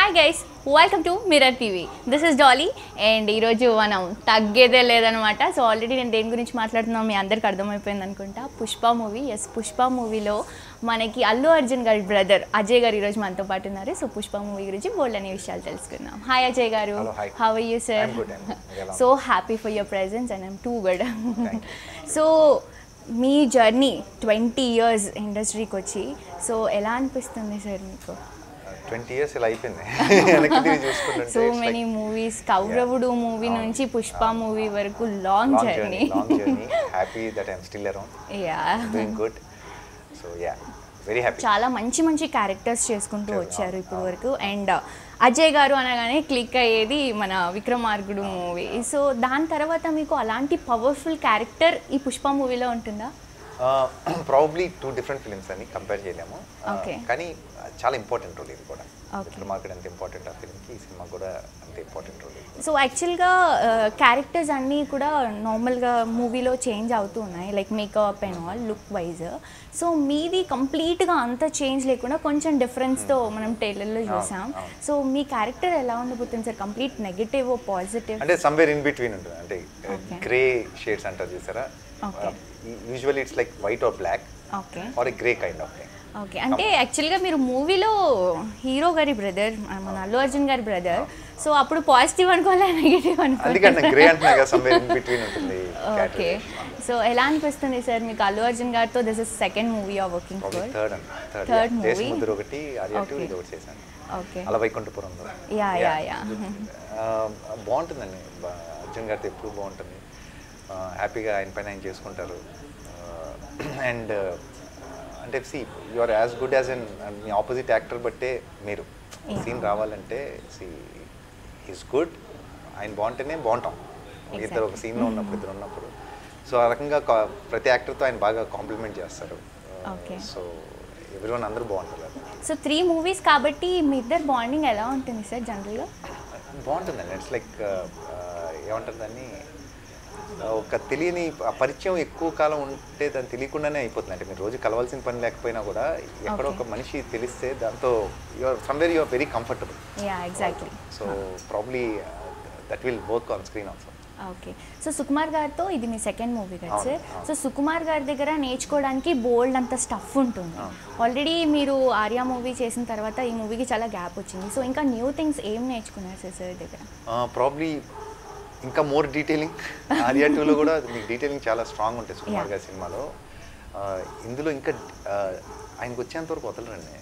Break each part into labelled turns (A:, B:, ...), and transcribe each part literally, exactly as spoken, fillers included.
A: Hi guys, welcome to Mirror TV. This is Dolly and ఈరోజు మనం తగ్గేదే లేదనమాట. సో ఆల్రెడీ నేను దేని గురించి మాట్లాడుతున్నాం మీ అందరికి అర్థమైపోయింది అనుకుంటా. పుష్ప మూవీ. ఎస్, పుష్ప మూవీలో మనకి అల్లు అర్జున్ గారి బ్రదర్ అజయ్ గారు ఈరోజు మనతో పాటు ఉన్నారు. సో పుష్ప మూవీ గురించి బోల్డ్ అనే విషయాలు తెలుసుకుందాం. హాయ్ అజయ్ గారు, how are you sir? So happy for your presence and I'm too good. So మీ జర్నీ ట్వంటీ ఇయర్స్ ఇండస్ట్రీకి వచ్చి సో ఎలా అనిపిస్తుంది సార్ మీకు?
B: ట్వంటీ ఇయర్స్ ఇలా అయిపోయింది.
A: So many movies, Kauravudu movie నుంచి పుష్ప మూవీ వరకు long journey.
B: Happy that I am still around.
A: Yeah,
B: doing good. So yeah, very happy.
A: చాలా మంచి మంచి క్యారెక్టర్స్ చేసుకుంటూ వచ్చారు ఇప్పుడు వరకు. అండ్ అజయ్ గారు అనగానే క్లిక్ అయ్యేది మన విక్రమార్కుడు మూవీ. సో దాని తర్వాత మీకు అలాంటి పవర్ఫుల్ క్యారెక్టర్ ఈ పుష్ప మూవీలో ఉంటుందా?
B: ప్రాబబ్లీ టూ డిఫరెంట్ ఫిలిమ్స్ అని కంపేర్ చేయలేము,
A: ఓకే.
B: కానీ చాలా ఇంపార్టెంట్ రోల్ ఇది కూడా. విక్రమార్కుడు అంత ఇంపార్టెంట్ ఆ ఫిలింకి, ఈ సినిమా కూడా అంత ఇంపార్టెంట్ రోల్.
A: సో యాక్చువల్గా క్యారెక్టర్స్ అన్నీ కూడా నార్మల్గా మూవీలో చేంజ్ అవుతూ ఉన్నాయి, like makeup and all, look wise. So మీది కంప్లీట్గా అంత చేంజ్ లేకుండా కొంచెం డిఫరెన్స్తో మనం టైలర్లో చూసాం. సో మీ క్యారెక్టర్ ఎలా ఉండబోతుంది సార్? Complete negative positive?
B: అంటే సమ్వేర్ ఇన్ బిట్వీన్ ఉంటుంది. అంటే గ్రే షేడ్స్ అంటారు చూసారా, usually it's like white or black or a grey kind of thing.
A: Okay. అంటే యాక్చువల్గా మీరు మూవీలో హీరో గారి బ్రదర్, మన అల్లు అర్జున్ గారి బ్రదర్. సో అప్పుడు పాజిటివ్ అనుకోవాలి, నెగిటివ్
B: అనుకోవాలి.
A: ఓకే. సో ఎలా అనిపిస్తుంది సార్ మీకు అల్లు అర్జున్ గారితో? This is second movie or working for? Third movie.
B: ఒకటి చేశాను.
A: ఓకే.
B: అలా వైకుంఠపురంలో.
A: యా యా యా
B: బాగుంటుందండి. అర్జున్ గారితో ఎప్పుడు బాగుంటుంది. హ్యాపీగా ఆయన పైన ఆయన చేసుకుంటారు. అండ్ అంటే see you are as good as an మీ ఆపోజిట్ యాక్టర్ బట్టే మీరు సీన్ రావాలంటే సి ఈజ్ గుడ్, ఆయన బాగుంటేనే బాగుంటాం. ఇద్దరు ఒక సీన్లో ఉన్నప్పుడు, ఇద్దరు ఉన్నప్పుడు. సో ఆ రకంగా ప్రతి యాక్టర్తో ఆయన బాగా కాంప్లిమెంట్ చేస్తారు. సో ఎవరివన్ అందరూ బాగుంటారు.
A: సో త్రీ మూవీస్ కాబట్టి మీ ఇద్దరు బాండింగ్ ఎలా ఉంటుంది సార్ జనరల్గా?
B: బాగుంటుందండి. ఇట్స్ లైక్ ఏమంటారు దాన్ని, ఒక తెలియని పరిచయం ఎక్కువ కాలం ఉంటే దాన్ని తెలియకుండానే అయిపోతుంది. అంటే మీరు రోజు కలవాల్సిన పని లేకపోయినా కూడా ఎక్కడో ఒక మనిషి తెలిస్తే దాంతో you're somewhere you're very comfortable.
A: Yeah, exactly.
B: So probably that will work on screen also.
A: Okay. So Sukumar గారితో ఇది మీ సెకండ్ మూవీ కదా సార్? సో సుకుమార్ గారి దగ్గర నేర్చుకోవడానికి బోల్డ్ అంత స్టఫ్ ఉంటుంది. ఆల్రెడీ మీరు ఆర్యా మూవీ చేసిన తర్వాత ఈ మూవీకి చాలా గ్యాప్ వచ్చింది. సో ఇంకా న్యూ థింగ్స్ ఏం నేర్చుకున్నారు సార్ సార్ దగ్గర?
B: ప్రాబ్లీ ఇంకా మోర్ డీటెయిలింగ్. ఆర్యా టూలో కూడా మీకు డీటెయిలింగ్ చాలా స్ట్రాంగ్ ఉంటుంది సుకుమార్ గారి సినిమాలో. ఇందులో ఇంకా ఆయనకు వచ్చేంత వరకు వదలరండి.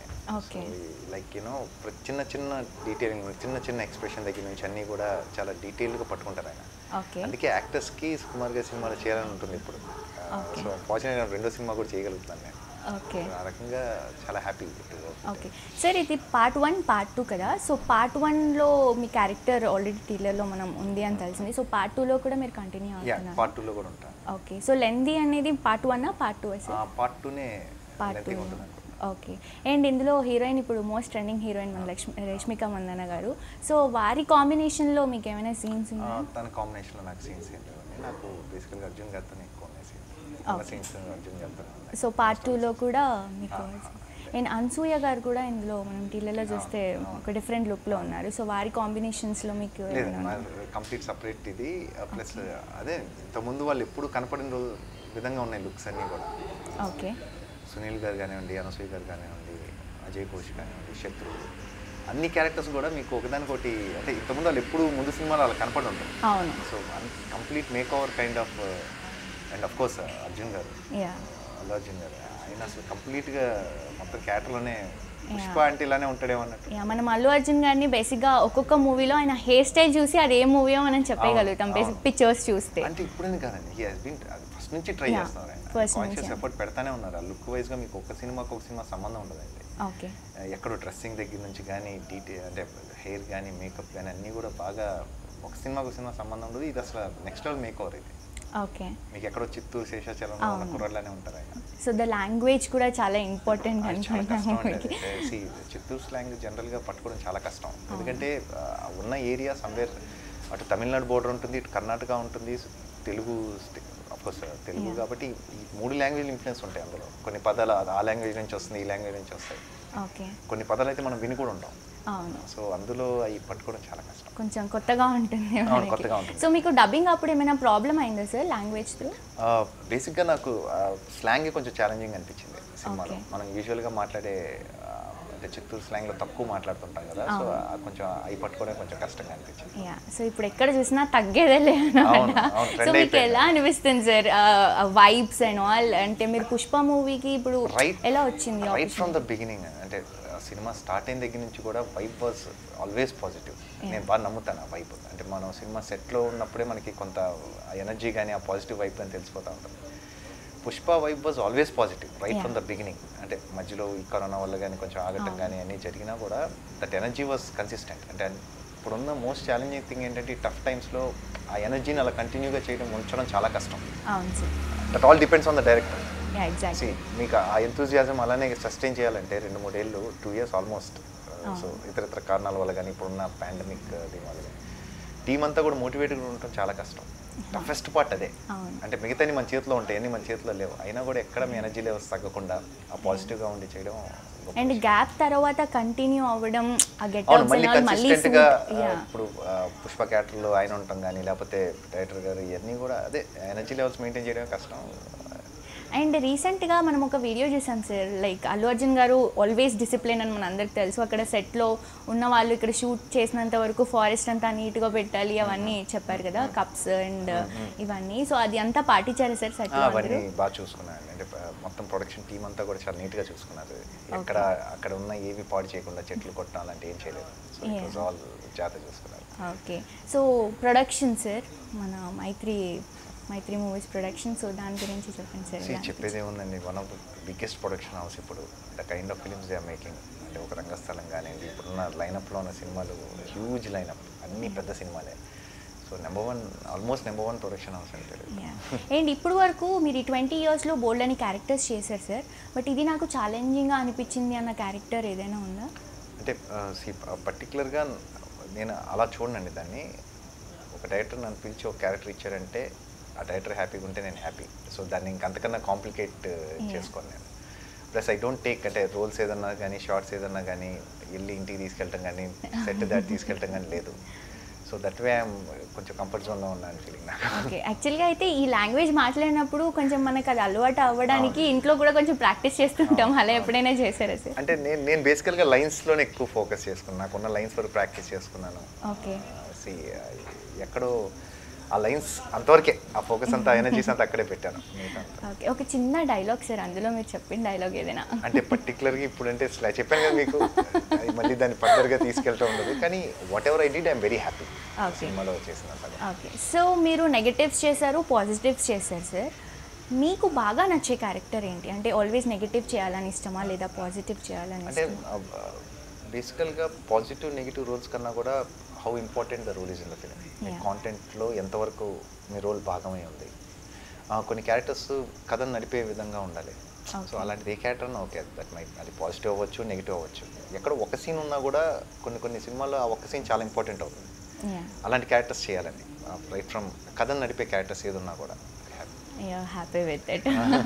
B: లైక్ యూనో చిన్న చిన్న డీటెయిలింగ్, చిన్న చిన్న ఎక్స్ప్రెషన్ దగ్గర నుంచి అన్నీ కూడా చాలా డీటెయిల్గా పట్టుకుంటారు ఆయన. అందుకే యాక్టర్స్కి సుకుమార్ గారి సినిమాలో చేయాలని ఉంటుంది ఇప్పుడు. సో ఫార్చునేట్ రెండో సినిమా కూడా చేయగలుగుతాను నేను.
A: ఓకే.
B: ఆ రకంగా చాలా హ్యాపీ.
A: ఓకే సార్, ఇది పార్ట్ వన్ పార్ట్ టూ కదా? సో పార్ట్ వన్లో మీ క్యారెక్టర్ ఆల్రెడీ టీలర్లో మనం ఉంది అని తెలిసింది. సో పార్ట్ టూలో కూడా మీరు కంటిన్యూ అవుతున్నారు?
B: పార్ట్ టూలో కూడా ఉంటాను.
A: ఓకే. సో లెందీ అనేది part one part two sir?
B: Part టూనే
A: పార్ట్ టూ. ఓకే. అండ్ ఇందులో హీరోయిన్ ఇప్పుడు మోస్ట్ ట్రెండింగ్ హీరోయిన్ మన లక్ష్మి రష్మిక మందన గారు. సో వారి కాంబినేషన్లో మీకు ఏమైనా సీన్స్ ఉన్నాయా?
B: తన కాంబినేషన్లో నాకు సీన్స్ ఏంటి, నాకు బేసికల్గా అర్జున్ గారితో ఎక్కువ ఉన్నాయి సీన్స్. అర్జున్ గారితో.
A: సో పార్ట్ టూలో కూడా మీకు. అండ్ అనసూయ గారు కూడా ఇందులో మనం టీలలో చూస్తే ఒక డిఫరెంట్ లుక్లో ఉన్నారు. సో వారి కాంబినేషన్స్లో మీకు
B: కంప్లీట్ సపరేట్ ఇది. ప్లస్ అదే ఇంతకుముందు వాళ్ళు ఎప్పుడు కనపడిన విధంగా ఉన్నాయి లుక్స్ అన్నీ కూడా.
A: ఓకే.
B: సునీల్ గారు కానివ్వండి, అనసూయ గారు కానివ్వండి, అజయ్ ఘోష్ కానివ్వండి, శత్రు, అన్ని క్యారెక్టర్స్ కూడా మీకు ఒకదానికొకటి అంటే ఇంతకుముందు వాళ్ళు ఎప్పుడు ముందు సినిమాలో వాళ్ళు కనపడి ఉంటారు.
A: అవును.
B: So complete makeover kind of. And of course Arjun గారు, అల్లు అర్జున్ గారు, ఆయన అసలు కంప్లీట్గా మొత్తం క్యారెక్టర్లోనే పుష్ప అంటే ఇలానే ఉంటాడేమో అన్నట్టు.
A: మనం అల్లు అర్జున్ గారిని బేసిక్గా ఒక్కొక్క మూవీలో ఆయన హెయిర్ స్టైల్ చూసి అది ఏ మూవీయో మనం చెప్పగలుగుతాం బేసిక్ పిక్చర్స్ చూస్తే.
B: అంటే ఇప్పుడేం కాదండి, హీ హాస్ బీన్ ఫస్ట్ నుంచి ట్రై చేస్తున్నారు. ఆయన కాన్షియస్ ఎఫర్ట్ పెడతానే ఉన్నారు. ఆ లుక్ వైజ్గా మీకు ఒక సినిమాకి ఒక సినిమా సంబంధం ఉండదండి.
A: ఓకే.
B: ఎక్కడో డ్రెస్సింగ్ దగ్గర నుంచి కానీ డీటెయిల్ అంటే హెయిర్ కానీ మేకప్ కానీ అన్నీ కూడా బాగా ఒక సినిమాకి ఒక సినిమా సంబంధం ఉండదు. ఇది అసలు నెక్స్ట్ లెవెల్ మేక్ ఓవర్ ఇది.
A: ఓకే.
B: మీకు ఎక్కడో చిత్తూరు శేషాచలం కుర్రలానే ఉంటారు ఆయన.
A: సో ద లాంగ్వేజ్ కూడా చాలా ఇంపార్టెంట్ అనుకుంటున్నాను.
B: చిత్తూరు స్లాంగ్ జనరల్గా పట్టుకోవడం చాలా కష్టం. ఎందుకంటే ఉన్న ఏరియా సమ్వేర్ అటు తమిళనాడు బోర్డర్ ఉంటుంది, ఇటు కర్ణాటక ఉంటుంది, తెలుగు అఫ్కోర్స్ తెలుగు కాబట్టి ఈ మూడు లాంగ్వేజ్ ఇన్ఫ్లుయెన్స్ ఉంటాయి అందులో. కొన్ని పదాలు ఆ లాంగ్వేజ్ నుంచి వస్తుంది, ఈ లాంగ్వేజ్ నుంచి వస్తాయి.
A: ఓకే.
B: కొన్ని పదాలు అయితే మనం విని కూడా ఉంటాం.
A: అవును.
B: సో అందులో అవి పట్టుకోవడం చాలా కష్టం.
A: కొంచెం కొత్తగా ఉంటుంది
B: అవును,
A: మనకి.
B: కొత్తగా ఉంటుంది.
A: సో మీకు డబ్బింగ్ అప్పుడు ఏమైనా ప్రాబ్లం అయిందా సార్ లాంగ్వేజ్ త్రూ?
B: బేసిక్గా నాకు స్లాంగ్ కొంచెం ఛాలెంజింగ్ అనిపించింది సినిమాలో.
A: Okay.
B: మనం యూజువల్గా మాట్లాడే ఆ, అంటే చిత్తూరు స్లాంగ్లో తక్కువ మాట్లాడుతుంటాం కదా, సో కొంచెం అవి పట్టుకోవడం కొంచెం కష్టంగా అనిపించింది.
A: యా, సో ఇప్పుడు ఎక్కడ చూసినా తగ్గేదేలే
B: అవును,
A: అన్నమాట.
B: అవును,
A: సో
B: trend
A: మీకు
B: అయిపోయింది.
A: ఎలా అనిపిస్తుంది సార్ వైబ్స్ అండ్ ఆల్? అంటే మీరు పుష్ప మూవీకి ఇప్పుడు
B: రైట్
A: ఎలా వచ్చింది
B: రైట్ ఫ్రమ్ ద బిగినింగ్, అంటే సినిమా స్టార్ట్ అయిన దగ్గర నుంచి కూడా వైబ్ వాజ్ ఆల్వేస్ పాజిటివ్. నేను బాగా నమ్ముతాను ఆ వైబ్. అంటే మనం సినిమా సెట్లో ఉన్నప్పుడే మనకి కొంత ఎనర్జీ కానీ ఆ పాజిటివ్ వైబ్ అని తెలిసిపోతూ ఉంటుంది. Pushpa vibe was always positive right from the beginning. అంటే మధ్యలో ఈ కరోనా వల్ల కానీ కొంచెం ఆగటం కానీ అన్నీ జరిగినా కూడా దట్ ఎనర్జీ వాజ్ కన్సిస్టెంట్. అంటే ఇప్పుడున్న మోస్ట్ ఛాలెంజింగ్ థింగ్ ఏంటంటే ఈ టఫ్ టైమ్స్లో ఆ ఎనర్జీని అలా కంటిన్యూగా చేయడం ఉంచడం చాలా కష్టం.
A: అవును sir.
B: That all depends on the director.
A: Yeah, exactly.
B: మీకు ఆ ఎంతూజియాజం అలానే సస్టైన్ చేయాలంటే రెండు మూడేళ్ళు టూ ఇయర్స్ ఆల్మోస్ట్. సో ఇతర ఇతర కారణాల వల్ల కానీ ఇప్పుడున్న పాండమిక్ దీని వల్ల కానీ టీం అంతా కూడా మోటివేటెడ్గా ఉండటం చాలా కష్టం. టఫెస్ట్ పార్ట్ అదే. అంటే మిగతాని మన చేతిలో ఉంటాయి, అన్ని మన చేతిలో లేవు. అయినా కూడా ఎక్కడ మీ ఎనర్జీ లెవెల్స్ తగ్గకుండా ఆ పాజిటివ్గా ఉండి చేయడం.
A: అండ్ గ్యాప్ తర్వాత కంటిన్యూ అవ్వడం ఆ గెట్
B: అవును, మళ్ళీ
A: మళ్ళీ
B: కన్సిస్టెంట్గా ఇప్పుడు పుష్ప క్యారెక్టర్లో ఆయన ఉంటాం కానీ లేకపోతే డైరెక్టర్ గారు ఇవన్నీ కూడా అదే ఎనర్జీ లెవెల్స్ మెయింటైన్ చేయడం కష్టం.
A: అండ్ రీసెంట్గా మనం ఒక వీడియో చూసాం సార్, లైక్ అల్లు అర్జున్ గారు ఆల్వేస్ డిసిప్లిన్ అని మన అందరికి తెలుసు. అక్కడ సెట్లో ఉన్న వాళ్ళు ఇక్కడ షూట్ చేసినంత వరకు ఫారెస్ట్ అంతా నీట్గా పెట్టాలి అవన్నీ చెప్పారు కదా, కప్స్ అండ్ ఇవన్నీ. సో అది అంతా పాటించారు సార్ సెట్?
B: అవన్నీ బాగా చూసుకున్నాను. అంటే మొత్తం ప్రొడక్షన్ టీం అంతా కూడా చాలా నీట్గా చూసుకున్నారు. ఎక్కడ అక్కడ ఉన్న ఏవి పాడు చేయకుండా చెట్లు కొట్టడం అలాంటి ఏం చేయలేదు. సో ఇట్ వాజ్ ఆల్ జాగ్రత్త చూసుకున్నారు.
A: ఓకే. సో ప్రొడక్షన్ సార్, మన Mythri Mythri movies production, so దాని గురించి చెప్పండి సార్.
B: చెప్పేది ఏముందండి, one of the biggest production house ఇప్పుడు. The kind of films they are making. అంటే ఒక రంగస్థలం కానివ్వండి, ఇప్పుడున్న లైనప్లో ఉన్న సినిమాలు హ్యూజ్ లైనప్, అన్ని పెద్ద సినిమాలే. So number one, almost number one production house అంటే.
A: అండ్ ఇప్పుడు వరకు మీరు ఈ ట్వంటీ ఇయర్స్లో బోల్డ్ అని క్యారెక్టర్స్ చేశారు సార్, బట్ ఇది నాకు ఛాలెంజింగ్గా అనిపించింది అన్న క్యారెక్టర్ ఏదైనా ఉందా?
B: అంటే పర్టికులర్గా నేను అలా చూడనండి దాన్ని. ఒక డైరెక్టర్ నన్ను పిలిచి ఒక క్యారెక్టర్ ఇచ్చారంటే ఆ డైరెక్టర్ హ్యాపీగా ఉంటే నేను హ్యాపీ. సో దాన్ని ఇంకంతకన్నా కాంప్లికేట్ చేసుకోను నేను. ప్లస్ ఐ డోంట్ టేక్, అంటే రోల్స్ ఏదన్నా కానీ షార్ట్స్ ఏదన్నా కానీ వెళ్ళి ఇంటికి తీసుకెళ్ళటం కానీ సెట్ దాటి తీసుకెళ్ళటం కానీ లేదు. సో దట్ వే ఐఎమ్ కొంచెం కంఫర్ట్ జోన్లో ఉన్నాను ఫీలింగ్ నాకు.
A: ఓకే. యాక్చువల్గా అయితే ఈ లాంగ్వేజ్ మాట్లాడినప్పుడు కొంచెం మనకు అది అలవాటు అవ్వడానికి ఇంట్లో కూడా కొంచెం ప్రాక్టీస్ చేస్తుంటాం. అలా ఎప్పుడైనా చేశారా సార్?
B: అంటే నేను నేను బేసికల్గా లైన్స్లోనే ఎక్కువ ఫోకస్ చేసుకున్నాను. నాకున్న లైన్స్ వరకు ప్రాక్టీస్ చేసుకున్నాను.
A: ఓకే.
B: సి ఎక్కడో ఆ లైన్స్ అంతవరకే, ఆ ఫోకస్ అంతా ఎనర్జీస్ అంతా అక్కడే పెట్టాను.
A: ఓకే. ఒక చిన్న డైలాగ్ సార్, అందులో మీరు చెప్పిన డైలాగ్ ఏదైనా?
B: అంటే పర్టికులర్గా ఇప్పుడు అంటే చెప్పాను కదా మీకు, మళ్ళీ దాన్ని ఫర్దర్గా తీసుకెళ్తూ ఉండదు. కానీ whatever I did I'm very happy సినిమాలో చేసిన.
A: ఓకే. సో మీరు నెగటివ్స్ చేశారు, పాజిటివ్స్ చేశారు సార్. మీకు బాగా నచ్చే క్యారెక్టర్ ఏంటి? అంటే ఆల్వేస్ నెగటివ్ చేయాలని ఇష్టమా లేదా పాజిటివ్ చేయాలని?
B: అంటే బేసికల్గా పాజిటివ్ నెగిటివ్ రోల్స్ కన్నా కూడా how important the role is in the film. కాంటెంట్లో ఎంతవరకు మీ రోల్ భాగమై ఉంది. కొన్ని క్యారెక్టర్స్ కథను నడిపే విధంగా ఉండాలి. సో అలాంటిది ఏ క్యారెక్టర్ అన్నా ఓకే, దట్ మైట్ అది పాజిటివ్ అవ్వచ్చు, నెగిటివ్ అవ్వచ్చు. ఎక్కడ ఒక సీన్ ఉన్నా కూడా కొన్ని కొన్ని సినిమాల్లో ఆ ఒక్క సీన్ చాలా ఇంపార్టెంట్ అవుతుంది. అలాంటి క్యారెక్టర్స్ చేయాలండి. రైట్ ఫ్రమ్ కథను నడిపే క్యారెక్టర్స్ ఏది ఉన్నా కూడా
A: హ్యాపీ విత్ ఇట్.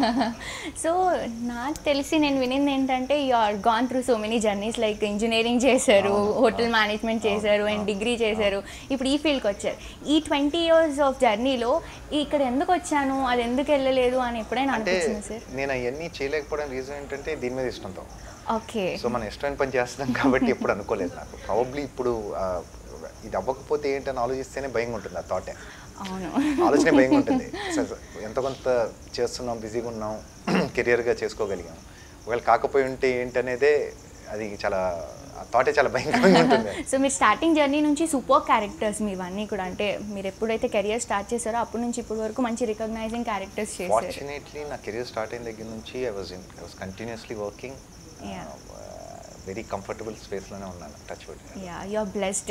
A: సో నాకు తెలిసి నేను వినింది ఏంటంటే you are gone through so many journeys, like engineering చేశారు, హోటల్ మేనేజ్మెంట్ చేశారు అండ్ డిగ్రీ చేశారు, ఇప్పుడు ఈ ఫీల్డ్కి వచ్చారు. ఈ ట్వంటీ ఇయర్స్ ఆఫ్ జర్నీలో ఇక్కడ ఎందుకు వచ్చాను, అది ఎందుకు వెళ్ళలేదు అని ఎప్పుడైనా అనిపించింది సార్?
B: నేను అవన్నీ చేయలేకపోవడం రీజన్ ఏంటంటే దీని మీద ఇష్టంతో.
A: ఓకే.
B: సో మనం ఇష్టమైన పని చేస్తున్నాం కాబట్టి ఎప్పుడు అనుకోలేదు నాకు. ప్రాబబ్లీ ఇప్పుడు ఇది అవ్వకపోతే ఏంటని ఆలోచిస్తేనే భయంగా ఉంటుంది. ఆ థాటే,
A: అవును,
B: ఆలోచనే భయంగా ఉంటుంది. ఎంత కొంత చేస్తున్నాం, బిజీగా ఉన్నాం, కెరియర్గా చేసుకోగలిగాం, ఒకవేళ కాకపోయి ఉంటే ఏంటనేదే అది చాలా థాటే చాలా భయంకరంగా ఉంటుంది.
A: సో మీరు స్టార్టింగ్ జర్నీ నుంచి సూపర్ క్యారెక్టర్స్ మీవన్నీ కూడా, అంటే మీరు ఎప్పుడైతే కెరియర్ స్టార్ట్ చేశారో అప్పటి నుంచి ఇప్పటి వరకు మంచి రికగ్నైజింగ్ క్యారెక్టర్స్ చేశారు.
B: ఫార్చునేట్లీ నా కెరియర్ స్టార్ట్ అయిన దగ్గర నుంచి I was in I was continuously working. Very comfortable స్పేస్లోనే ఉన్నాను. Touch wood.
A: Yeah, you are blessed.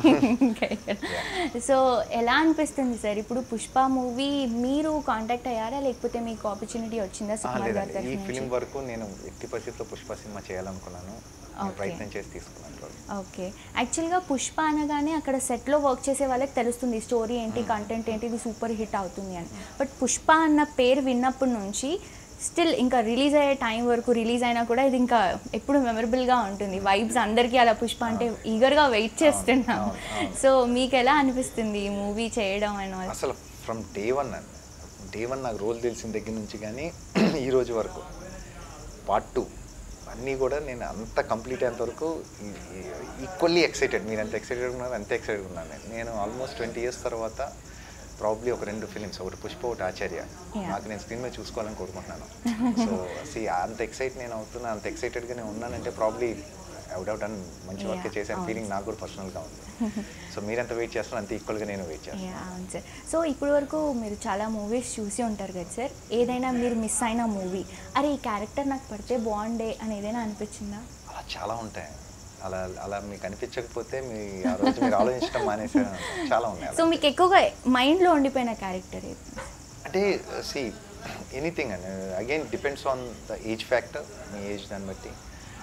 A: So ఎలా అనిపిస్తుంది సార్ ఇప్పుడు పుష్ప మూవీ మీరు కాంటాక్ట్ అయ్యారా లేకపోతే మీకు ఆపర్చునిటీ వచ్చిందా?
B: ఈ ఫిలిం వరకు నేను ఎట్టి పరిస్థితుల్లో పుష్ప సినిమా చేయాలనుకున్నాను, ప్రయత్నం చేసి తీసుకున్నాను.
A: ఓకే. యాక్చువల్గా పుష్ప అనగానే అక్కడ సెట్లో వర్క్ చేసే వాళ్ళకి తెలుస్తుంది స్టోరీ ఏంటి, కంటెంట్ ఏంటి, ఇది సూపర్ హిట్ అవుతుంది అని. బట్ పుష్ప అన్న పేరు విన్నప్పటి నుంచి స్టిల్ ఇంకా రిలీజ్ అయ్యే టైం వరకు రిలీజ్ అయినా కూడా ఇది ఇంకా ఎప్పుడు మెమరబుల్గా ఉంటుంది. వైబ్స్ అందరికీ అలా పుష్ప అంటే ఈగర్గా వెయిట్ చేస్తున్నాం. సో మీకు ఎలా అనిపిస్తుంది ఈ మూవీ చేయడం అని?
B: అసలు ఫ్రమ్ డే వన్ అండి, డే వన్ నాకు రోల్ తెలిసిన దగ్గర నుంచి కానీ ఈ రోజు వరకు పార్ట్ టూ అన్నీ కూడా నేను అంత కంప్లీట్ అయ్యేంత వరకు ఈక్వల్లీ ఎక్సైటెడ్. మీరు ఎంత ఎక్సైటెడ్ ఉన్నారు అంతే ఎక్సైటెడ్ ఉన్నాను నేను. నేను ఆల్మోస్ట్ ట్వంటీ ఇయర్స్ తర్వాత ప్రాబ్లీ ఒక రెండు ఫిలిమ్స్, ఒకటి పుష్ప ఒకటి ఆచార్య, నాకు నేను స్క్రీన్ మీద చూసుకోవాలని కోరుకుంటున్నాను. సో సి అంత ఎక్సైట్ నేను అవుతున్నా, అంత ఎక్సైటెడ్గా నేను ఉన్నానంటే ప్రాబ్లీ అవుట్ అవుట్ అని మంచి వర్క్ చేసే ఫీలింగ్ నాకు కూడా పర్సనల్గా ఉంది. సో మీరు ఎంత వెయిట్ చేస్తున్నారు అంత ఈక్వల్గా నేను వెయిట్ చేస్తాను.
A: అవును సార్. సో ఇప్పటి వరకు మీరు చాలా మూవీస్ చూసి ఉంటారు కదా సార్, ఏదైనా మీరు మిస్ అయిన మూవీ, అరే ఈ క్యారెక్టర్ నాకు పడితే బాగుండే అని ఏదైనా అనిపించిందా?
B: అలా చాలా ఉంటాయి. అలా అలా మీకు అనిపించకపోతే మీ ఆ రోజు మీరు ఆలోచించడం మానేసే చాలా ఉన్నాయి.
A: సో మీకు ఎక్కువగా మైండ్లో ఉండిపోయిన క్యారెక్టర్ ఏది?
B: అంటే సి ఎనీథింగ్ అండి, again depends on the age factor, మీ ఏజ్ దాన్ని బట్టి.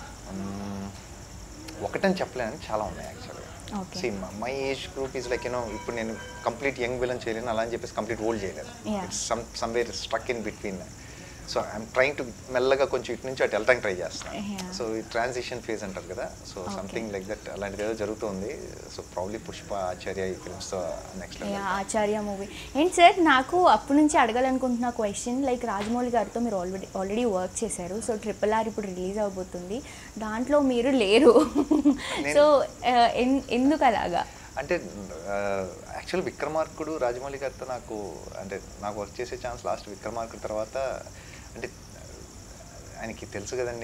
B: ఒకటని చెప్పలేను, చాలా ఉన్నాయి యాక్చువల్గా. See my age group is like you know, ఇప్పుడు నేను కంప్లీట్ యంగ్ విలన్ చేయలేను, అలా అని చెప్పేసి కంప్లీట్ ఓల్డ్ చేయలేను. It's some somewhere struck in between. So I'm trying to మెల్లగా కొంచెం ఇటు నుంచి అటు వెళ్ళడానికి ట్రై చేస్తాను. సో ఈ ట్రాన్సిషన్ ఫేజ్ అంటారు కదా, సో సంథింగ్ లైక్ దట్ అలాంటిది ఏదో జరుగుతుంది. సో ప్రాబ్లీ పుష్ప ఆచార్య ఈ ఫిల్మ్స్తో next
A: Acharya movie. And sir నాకు అప్పటి నుంచి అడగాలనుకుంటున్న క్వశ్చన్, లైక్ రాజమౌళి గారితో మీరు ఆల్రెడీ ఆల్రెడీ వర్క్ చేశారు. సో ట్రిపుల్ ఆర్ ఇప్పుడు రిలీజ్ అవబోతుంది, దాంట్లో మీరు లేరు. సో ఎందుకు అలాగా?
B: అంటే యాక్చువల్ విక్రమార్కుడు రాజమౌళి గారితో నాకు అంటే నాకు వర్క్ చేసే ఛాన్స్ లాస్ట్ విక్రమార్కుడు తర్వాత. అంటే ఆయనకి తెలుసు కదండి,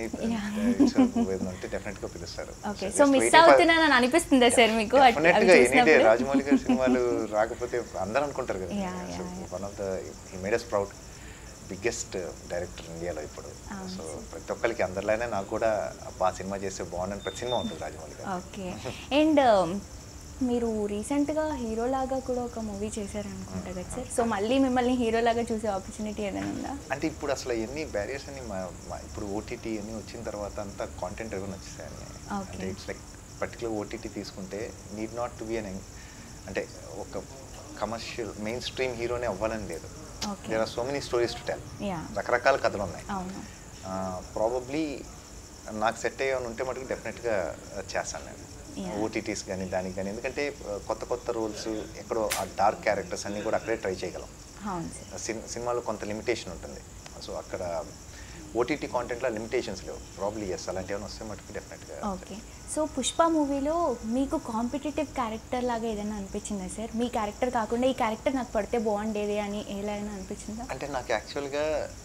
B: ఉంటే డెఫినెట్గా పిలుస్తారు.
A: సో మిస్ అవుతున్నానని అనిపిస్తుందా సార్ మీకు?
B: డెఫినెట్గా ఎనీ డే రాజమౌళి గారి సినిమాలు రాకపోతే అందరూ అనుకుంటారు కదా. One of the he made us proud, biggest director ఇండియాలో ఇప్పుడు. సో ప్రతి ఒక్కరికి అందరిలానే నాకు కూడా ఆ సినిమా చేస్తే బాగుండని ప్రతి సినిమా ఉంటుంది రాజమౌళి గారు.
A: ఓకే. అండ్ మీరు రీసెంట్గా హీరోలాగా కూడా ఒక మూవీ చేశారనుకుంటా కదా సార్. సో మళ్ళీ మిమ్మల్ని హీరోలాగా చూసే ఆపర్చునిటీ ఏదైనా ఉందా?
B: అంటే ఇప్పుడు అసలు ఎన్ని బ్యారియర్స్ అని ఇప్పుడు ఓటీటీ అన్ని వచ్చిన తర్వాత అంతా కాంటెంట్ డ్రివెన్ వచ్చేసాయండి. అంటే ఇట్స్ లైక్ పర్టికులర్ ఓటీటీ తీసుకుంటే need not to be an అంటే ఒక కమర్షియల్ మెయిన్ స్ట్రీమ్ హీరోనే అవ్వాలని లేదు. There are so many stories to tell, రకరకాల కథలు ఉన్నాయి. ప్రాబబ్లీ నాకు సెట్ అయ్యాను ఉంటే మటుకు డెఫినెట్గా చేస్తాను నేను ఓటీటీస్ కానీ దానికి కానీ. ఎందుకంటే కొత్త కొత్త రోల్స్ ఎక్కడో ఆ డార్క్ క్యారెక్టర్స్ అన్నీ కూడా అక్కడే ట్రై చేయగలం. సినిమాలో కొంత లిమిటేషన్ ఉంటుంది. సో అక్కడ ఓటీటీ కాంటెంట్లో లిమిటేషన్స్ లేవు. ప్రాబ్లీ ఎస్ అలాంటి ఏమైనా వస్తే మటుకు డెఫినెట్గా.
A: ఓకే. సో పుష్ప మూవీలో మీకు కాంపిటేటివ్ క్యారెక్టర్ లాగా ఏదైనా అనిపించిందా సార్? మీ క్యారెక్టర్ కాకుండా ఈ క్యారెక్టర్ నాకు పడితే బాగుండేది అని ఎలా అయినా అనిపించిందా?
B: అంటే నాకు యాక్చువల్గా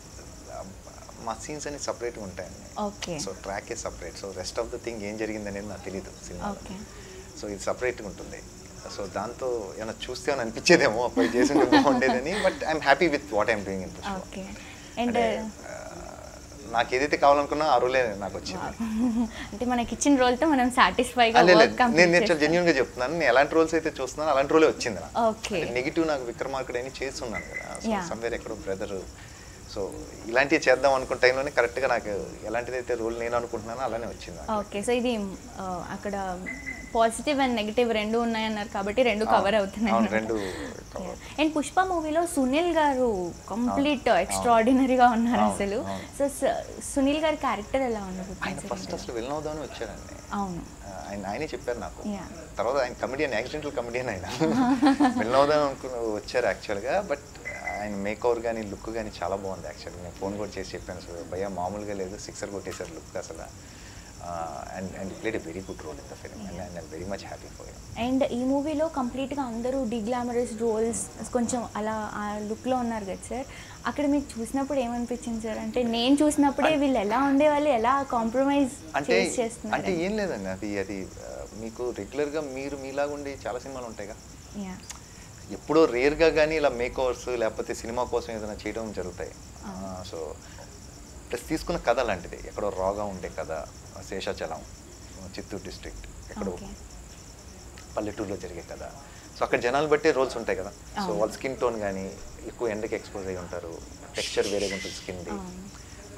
B: మా సీన్స్ అన్ని సపరేట్గా ఉంటాయండి.
A: Okay.
B: So track a separate. So rest of the thing ఏం జరిగింది అనేది నాకు తెలియదు సినిమా. సో ఇది సపరేట్గా ఉంటుంది. సో దాంతో ఏమైనా చూస్తే ఏమైనా అనిపించేదేమో అప్పుడు చేసి బాగుండేదని. But I'm happy with what I'm doing in Pushpa.
A: Okay.
B: అంటే నాకు ఏదైతే కావాలనుకున్నా ఆ రోలే నాకు వచ్చింది.
A: అంటే మనకి ఇచ్చిన రోల్తో మనం సాటిస్ఫైగా
B: నేను నేను జెన్యూన్గా చెప్తున్నాను, నేను ఎలాంటి రోల్స్ అయితే చూస్తున్నాను అలాంటి రోలే వచ్చింది నాకు.
A: ఓకే.
B: నెగిటివ్ నాకు విక్రమార్కుడు అని చేస్తున్నాను కదా. సో సమ్వేర్ ఎక్కడో బ్రదర్. సో ఇలాంటివి చేద్దాం అనుకున్న టైంలోనే కరెక్ట్గా నాకు ఎలాంటిదైతే రోల్ నేను అనుకుంటున్నానో అలానే వచ్చింది.
A: ఓకే. సో ఇది అక్కడ పాజిటివ్ అండ్ నెగిటివ్ రెండు ఉన్నాయన్నారు కాబట్టి రెండు కవర్ అవుతున్నాయి.
B: రెండు.
A: అండ్ పుష్ప మూవీలో సునీల్ గారు కంప్లీట్ ఎక్స్ట్రాడినరీగా ఉన్నారు అసలు. సో సునీల్ గారి క్యారెక్టర్ ఎలా ఉండబోతుంది?
B: ఫస్ట్ అసలు విలన్ అవుదామని వచ్చారండి.
A: అవును,
B: ఆయన ఆయనే చెప్పారు నాకు. తర్వాత ఆయన కమెడియన్, యాక్సిడెంటల్ కమెడియన్ ఆయన. విలన్ అవుదాం అనుకుని వచ్చారు యాక్చువల్గా. బట్ ఆయన మేక్ ఓవర్ కానీ లుక్ కానీ చాలా బాగుంది యాక్చువల్గా. నేను ఫోన్ కూడా చేసి చెప్పాను, సో భయ్యా మామూలుగా లేదు, సిక్సర్ కొట్టేశారు లుక్ అసలు. And and played a very good role in the film and I'm very much happy for him.
A: And ఈ మూవీలో కంప్లీట్గా అందరూ డిగ్లామరస్ రోల్స్ కొంచెం అలా ఆ లుక్లో ఉన్నారు కదా సార్. అక్కడ మీకు చూసినప్పుడు ఏమనిపించింది సార్? అంటే నేను చూసినప్పుడే వీళ్ళు ఎలా ఉండేవాళ్ళు, ఎలా కాంప్రమైజ్ చేస్తున్నారు
B: అంటే ఏం లేదండి. అది అది మీకు రెగ్యులర్గా మీరు మీలాగా ఉండి చాలా సినిమాలు ఉంటాయి కదా, ఎప్పుడో రేర్గా కానీ ఇలా మేకోవర్స్ లేకపోతే సినిమా కోసం ఏదైనా చేయడం జరుగుతాయి. సో ప్లస్ తీసుకున్న కథ లాంటిది, ఎక్కడో రాగా ఉండే కథ, శేషాచలం చిత్తూరు డిస్ట్రిక్ట్ ఎక్కడో పల్లెటూరులో జరిగే కథ. సో అక్కడ జనాలు బట్టే రోల్స్ ఉంటాయి కదా. సో వాళ్ళ స్కిన్ టోన్ కానీ ఎక్కువ ఎండకి ఎక్స్పోజ్ అయ్యి ఉంటారు, టెక్స్చర్ వేరేగా ఉంటుంది స్కిన్ది,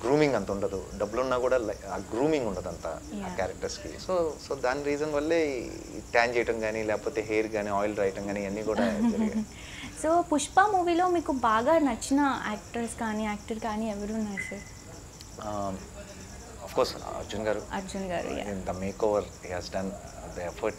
B: గ్రూమింగ్ అంత ఉండదు, డబ్బులున్నా కూడా ఆ గ్రూమింగ్ ఉండదు అంత ఆ క్యారెక్టర్స్కి. సో సో దాని రీజన్ వల్లే ట్యాన్ చేయటం కానీ లేకపోతే హెయిర్ కానీ ఆయిల్ రాయటం కానీ అన్నీ కూడా జరిగాయి.
A: సో పుష్ప మూవీలో మీకు బాగా నచ్చిన యాక్టర్స్ కానీ యాక్టర్ కానీ ఎవరు ఉన్నారు sir?
B: Of course Arjun garu.
A: Arjun garu
B: the make over he has done the effort.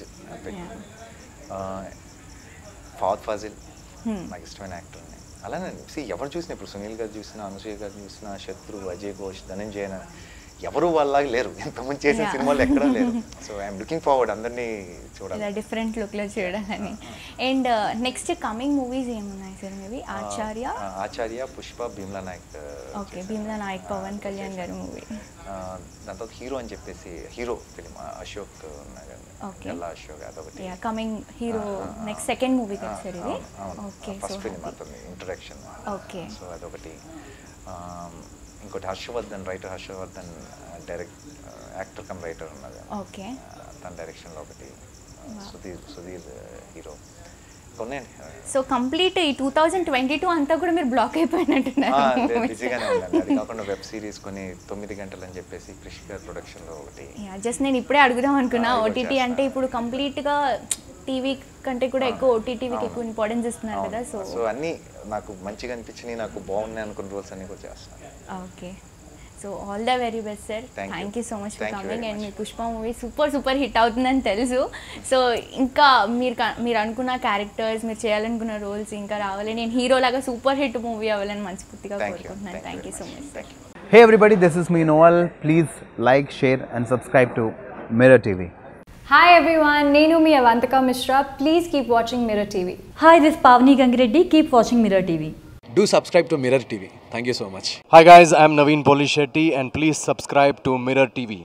B: Fahadh Faasil నాకు ఇష్టమైన యాక్టర్. అలానే సి ఎవరు చూసినా ఇప్పుడు సునీల్ గారు చూసినా, అనసూయ గారు చూసినా, శత్రు, అజయ్ ఘోష్, ధనంజయన ఎవరు వాళ్ళలాగా లేరు, ఎంతమంది చేసిన సినిమాలు ఎక్కడా లేరు. సో ఐఎమ్ లుకింగ్ ఫార్వర్డ్ అందరినీ చూడాలి,
A: డిఫరెంట్ లుక్లో చూడాలని. అండ్ నెక్స్ట్ కమింగ్ మూవీస్ ఏమున్నాయి సార్ మీవి? ఆచార్య
B: ఆచార్య పుష్ప, భీమ్లా నాయక్.
A: ఓకే, భీమ్లా నాయక్ పవన్ కళ్యాణ్ గారి మూవీ.
B: దాని తర్వాత హీరో అని చెప్పేసి హీరో ఫిలిం అశోక్ ఎలా అశోక్ అదొకటి
A: coming hero next second movie కదా సార్ ఇది? ఓకే,
B: ఫస్ట్ ఫిలిం అవుతుంది ఇంట్రడక్షన్.
A: ఓకే,
B: సో అదొకటి. ఇంకోటి Harshavardhan, writer Harshavardhan direct actor come writer ఉన్నది.
A: ఓకే,
B: తన డైరెక్షన్లో ఒకటి. సుధీర్ సుధీర్ హీరో ఉన్నాయండి.
A: సో కంప్లీట్ ఈ టూ థౌజండ్ ట్వంటీ టూ అంతా కూడా మీరు బ్లాక్ అయిపోయినట్టున్నారు.
B: బిజీగానే ఉందండి. అది కాకుండా వెబ్ సిరీస్ కొన్ని తొమ్మిది గంటలు అని చెప్పేసి క్రిష్ గారి ప్రొడక్షన్లో ఒకటి.
A: జస్ట్ నేను ఇప్పుడే అడుగుదాం అనుకున్నా, ఓటీటీ అంటే ఇప్పుడు కంప్లీట్గా టీవీ కంటే కూడా ఎక్కువ ఓటీటీవీకి ఎక్కువ ఇంపార్టెన్స్ ఇస్తున్నారు కదా. సో
B: సో అన్నీ నాకు మంచిగా అనిపించినాయి, నాకు బాగున్నాయి అనుకున్న రోల్స్ అన్నీ కూడా చేస్తాను.
A: Okay, so all the very best sir. Thank you so much for coming. And మీ Pushpa movie super super hit అవుతుందని తెలుసు. సో ఇంకా మీరు మీరు అనుకున్న క్యారెక్టర్స్, మీరు చేయాలనుకున్న రోల్స్ ఇంకా రావాలి, నేను హీరో లాగా సూపర్ హిట్ మూవీ అవ్వాలని మనస్ఫూర్తిగా కోరుకుంటున్నాను. Thank you so much.
C: Hey everybody, this is me Noel. Please like, share and subscribe to Mirror T V.
D: Hi everyone, Nenu mi Avantika Mishra. Please keep watching Mirror T V.
E: Hi, this is Pavni Gangireddy. Keep watching Mirror T V.
F: Do subscribe to Mirror T V. Thank you so much.
G: Hi guys, I'm Naveen Polishetty and please subscribe to Mirror T V.